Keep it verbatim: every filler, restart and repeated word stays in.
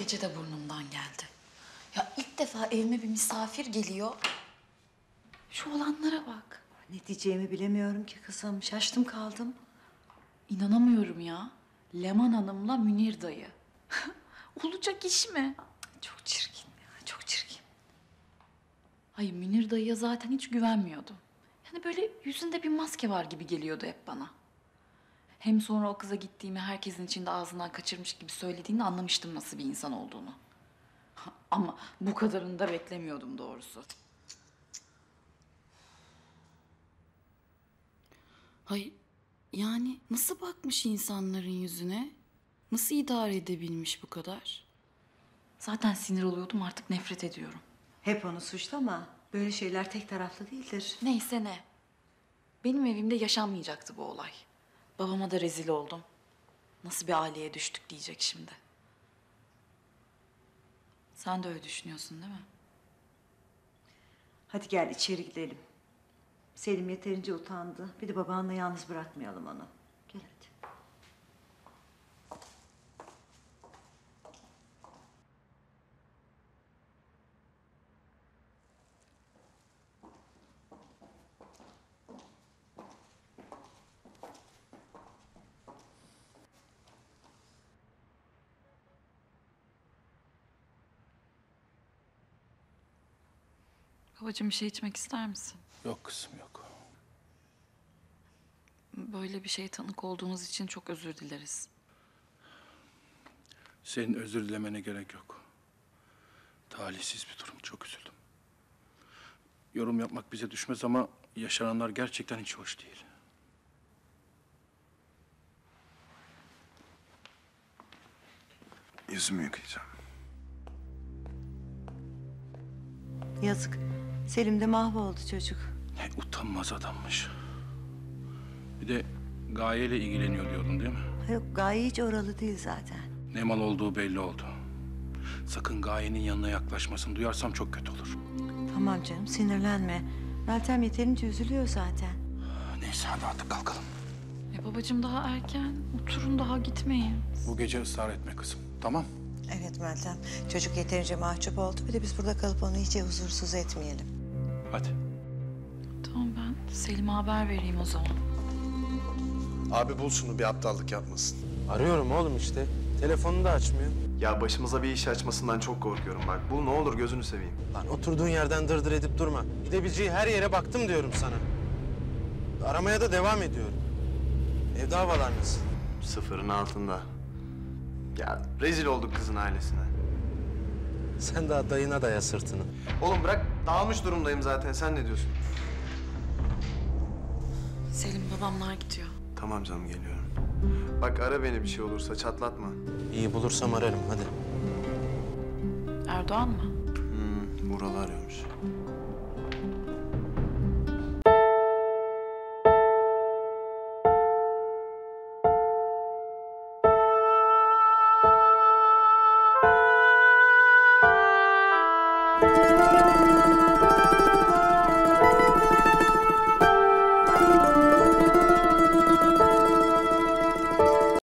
gece de burnumdan geldi. Ya ilk defa evime bir misafir geliyor. Şu olanlara bak. Ne diyeceğimi bilemiyorum ki kızım. Şaştım kaldım. İnanamıyorum ya. Leman Hanım'la Münir dayı. Olacak iş mi? Çok çirkin ya, çok çirkin. Hayır, Münir dayıya zaten hiç güvenmiyordum. Yani böyle yüzünde bir maske var gibi geliyordu hep bana. Hem sonra o kıza gittiğimi herkesin içinde ağzından kaçırmış gibi söylediğinde anlamıştım nasıl bir insan olduğunu. Ama bu kadarını da beklemiyordum doğrusu. Hayır, yani nasıl bakmış insanların yüzüne? Nasıl idare edebilmiş bu kadar? Zaten sinir oluyordum, artık nefret ediyorum. Hep onu suçlama. Böyle şeyler tek taraflı değildir. Neyse ne. Benim evimde yaşanmayacaktı bu olay. Babama da rezil oldum. Nasıl bir aileye düştük diyecek şimdi. Sen de öyle düşünüyorsun değil mi? Hadi gel içeri gidelim. Selim yeterince utandı. Bir de babanla yalnız bırakmayalım onu. Gel hadi. Babacığım, bir şey içmek ister misin? Yok kızım, yok. Böyle bir şeye tanık olduğumuz için çok özür dileriz. Senin özür dilemene gerek yok. Talihsiz bir durum, çok üzüldüm. Yorum yapmak bize düşmez ama yaşananlar gerçekten hiç hoş değil. Yüzümü yıkayacağım. Yazık. Selim de mahvoldu çocuk. Ne utanmaz adammış. Bir de Gaye ile ilgileniyor diyordun değil mi? Ha yok, Gaye hiç oralı değil zaten. Ne mal olduğu belli oldu. Sakın Gaye'nin yanına yaklaşmasın. Duyarsam çok kötü olur. Tamam canım, sinirlenme. Meltem yeterince üzülüyor zaten. Neyse hadi artık kalkalım. E babacığım, daha erken. Oturun, daha gitmeyin. Bu gece ısrar etme kızım, tamam? Evet Meltem, çocuk yeterince mahcup oldu. Bir de biz burada kalıp onu iyice huzursuz etmeyelim. Hadi. Tamam, ben Selim'e haber vereyim o zaman. Abi bul şunu, bir aptallık yapmasın. Arıyorum oğlum işte. Telefonunu da açmıyor. Ya başımıza bir iş açmasından çok korkuyorum bak. Bul ne olur, gözünü seveyim. Lan oturduğun yerden dırdır edip durma. Gidebileceği her yere baktım diyorum sana. Aramaya da devam ediyorum. Evde havalar nasıl? Sıfırın altında. Ya rezil olduk kızın ailesine. Sen daha dayına daya sırtını. Oğlum bırak, dağılmış durumdayım zaten. Sen ne diyorsun? Selim, babamlar gidiyor. Tamam canım, geliyorum. Bak ara beni, bir şey olursa çatlatma. İyi bulursam ararım hadi. Erdoğan mı?